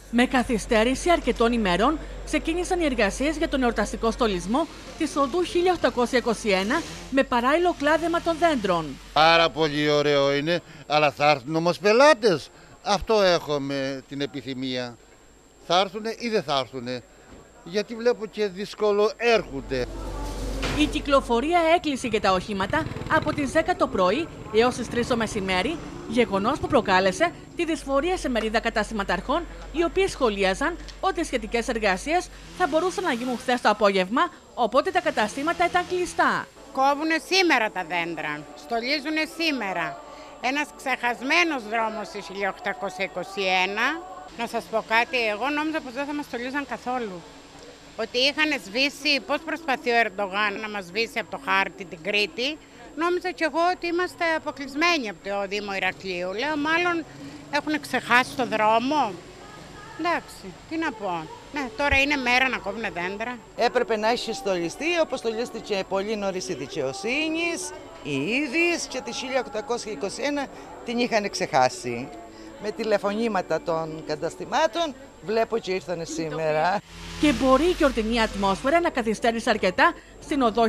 Με καθυστέρηση αρκετών ημερών ξεκίνησαν οι εργασίες για τον εορταστικό στολισμό της οδού 1821 με παράλληλο κλάδεμα των δέντρων. Πάρα πολύ ωραίο είναι, αλλά θα έρθουν όμως πελάτες. Αυτό έχουμε την επιθυμία. Θα έρθουν ή δεν θα έρθουν, γιατί βλέπω και δύσκολο έρχονται. Η κυκλοφορία έκλεισε για τα οχήματα από τις 10 το πρωί έως τις 3 το μεσημέρι, γεγονός που προκάλεσε τη δυσφορία σε μερίδα καταστηματαρχών, οι οποίοι σχολίαζαν ότι οι σχετικές εργασίες θα μπορούσαν να γίνουν χθες το απόγευμα, οπότε τα καταστήματα ήταν κλειστά. Κόβουνε σήμερα τα δέντρα, στολίζουνε σήμερα. Ένας ξεχασμένος δρόμος της 1821. Να σας πω κάτι, εγώ νόμιζα πως δεν θα μας στολίζαν καθόλου. Ότι είχαν σβήσει, πώς προσπαθεί ο Ερντογάν να μας σβήσει από το χάρτη την Κρήτη. Νόμιζα κι εγώ ότι είμαστε αποκλεισμένοι από το Δήμο Ηρακλείου. Λέω μάλλον έχουν ξεχάσει το δρόμο. Εντάξει, τι να πω. Ναι, τώρα είναι μέρα να κόβουν δέντρα. Έπρεπε να έχει στολιστεί όπως στολίστηκε πολύ νωρίς η Δικαιοσύνης, η Είδης και τη 1821 την είχαν ξεχάσει. Με τηλεφωνήματα των καταστημάτων βλέπω και ήρθανε σήμερα. Και μπορεί η γιορτινή ατμόσφαιρα να καθυστέρησε αρκετά στην οδό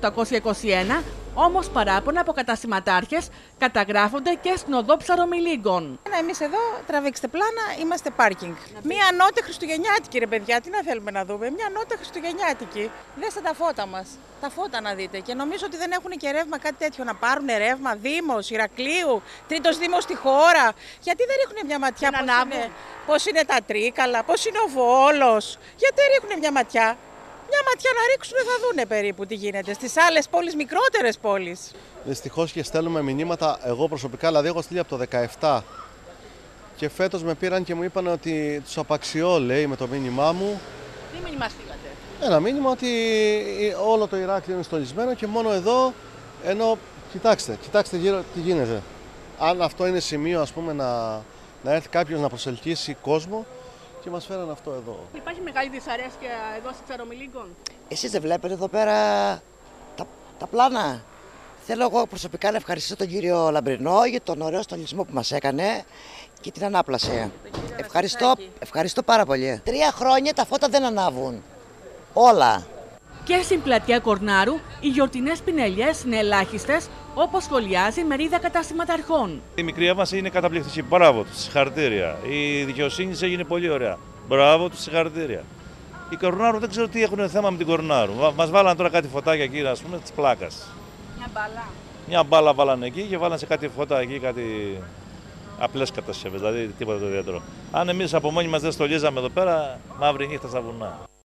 1821, όμως παράπονα από καταστηματάρχες καταγράφονται και στην οδό Ψαρομιλίγκων. Εμείς εδώ, τραβήξτε πλάνα, είμαστε πάρκινγκ. Μία νότα χριστουγεννιάτικη, ρε παιδιά, τι να θέλουμε να δούμε. Μία νότα χριστουγεννιάτικη. Δέστε τα φώτα μας. Τα φώτα να δείτε. Και νομίζω ότι δεν έχουν και ρεύμα, κάτι τέτοιο να πάρουν ρεύμα. Δήμος, Ηρακλείου, τρίτος Δήμος στη χώρα. Γιατί δεν ρίχνουν μια ματιά πώς είναι τα Τρίκαλα, πώς είναι ο Βόλος. Γιατί δεν ρίχνουν μια ματιά. Μια ματιά να ρίξουν θα δούνε περίπου τι γίνεται στις άλλες πόλεις, μικρότερες πόλεις. Δυστυχώς και στέλνουμε μηνύματα, εγώ προσωπικά, δηλαδή έχω στείλει από το 17 και φέτος με πήραν και μου είπαν ότι τους απαξιώ, λέει, με το μήνυμά μου. Τι μήνυμα στείλατε? Ένα μήνυμα ότι όλο το Ηράκλειο είναι στολισμένο και μόνο εδώ, ενώ κοιτάξτε γύρω τι γίνεται. Αν αυτό είναι σημείο, ας πούμε, να έρθει κάποιος να προσελκύσει κόσμο, και μας φέραν αυτό εδώ. Υπάρχει μεγάλη δυσαρέσκεια εδώ στη Ψαρομιλίγκων? Εσείς δεν βλέπετε εδώ πέρα τα πλάνα? Θέλω εγώ προσωπικά να ευχαριστήσω τον κύριο Λαμπρινό για τον ωραίο στολισμό που μας έκανε και την ανάπλαση. Ευχαριστώ πάρα πολύ. 3 χρόνια τα φώτα δεν ανάβουν. Όλα. Και στην πλατεία Κορνάρου οι γιορτινές πινελιές είναι ελάχιστες, όπως σχολιάζει η μερίδα καταστηματαρχών. Η μικρή έμβαση είναι καταπληκτική. Μπράβο τους, συγχαρητήρια. Η Δικαιοσύνη έγινε πολύ ωραία. Μπράβο τους, συγχαρητήρια. Η Κορνάρου δεν ξέρω τι έχουν θέμα με την Κορνάρου. Μας βάλανε τώρα κάτι φωτάκια εκεί, ας πούμε, της πλάκας. Μια μπάλα. Μια μπάλα βάλανε εκεί και βάλανε σε κάτι φώτα εκεί, κάτι απλές κατασκευές, δηλαδή τίποτα το ιδιαίτερο. Αν εμείς από μόνοι μας δεν στολίζαμε εδώ πέρα, μαύρη νύχτα στα βουνά.